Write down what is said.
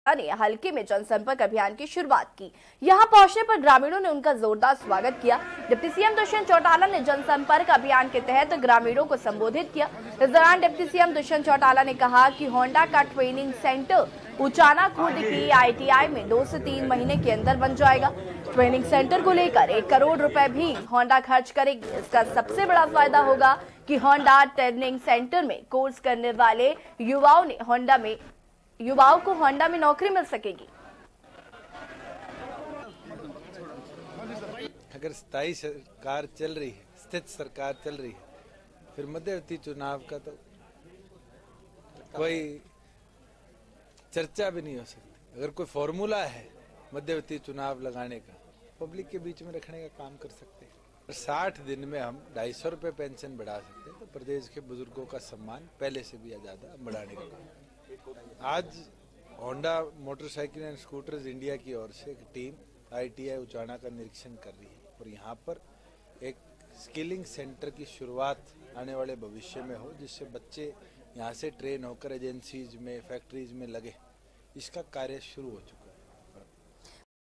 ने हल्के में जनसंपर्क अभियान की शुरुआत की। यहां पहुंचने पर ग्रामीणों ने उनका जोरदार स्वागत किया। डिप्टी सीएम दुष्यंत चौटाला ने जनसंपर्क अभियान के तहत ग्रामीणों को संबोधित किया। इस दौरान डिप्टी सीएम दुष्यंत चौटाला ने कहा कि होंडा का ट्रेनिंग सेंटर उचाना खुर्द की ITI में 2 से 3 महीने के अंदर बन जाएगा। ट्रेनिंग सेंटर को लेकर 1 करोड़ रुपए भी होंडा खर्च करेगी। इसका सबसे बड़ा फायदा होगा कि होंडा ट्रेनिंग सेंटर में कोर्स करने वाले युवाओं को होंडा में नौकरी मिल सकेगी। अगर स्थायी सरकार चल रही है, स्थित सरकार चल रही है, फिर मध्यवर्ती चुनाव का तो कोई चर्चा भी नहीं हो सकती। अगर कोई फॉर्मूला है मध्यवर्ती चुनाव लगाने का, पब्लिक के बीच में रखने का काम कर सकते हैं। 60 दिन में हम 250 रुपये पेंशन बढ़ा सकते हैं, तो प्रदेश के बुजुर्गों का सम्मान पहले से भी ज्यादा बढ़ाने का काम। आज Honda motorcycle and scooters India की ओर से एक टीम ITI उचाना का निरीक्षण कर रही है और यहाँ पर एक स्किलिंग सेंटर की शुरुआत आने वाले भविष्य में हो, जिससे बच्चे यहाँ से ट्रेन होकर एजेंसीज में, फैक्ट्रीज में लगे। इसका कार्य शुरू हो चुका है।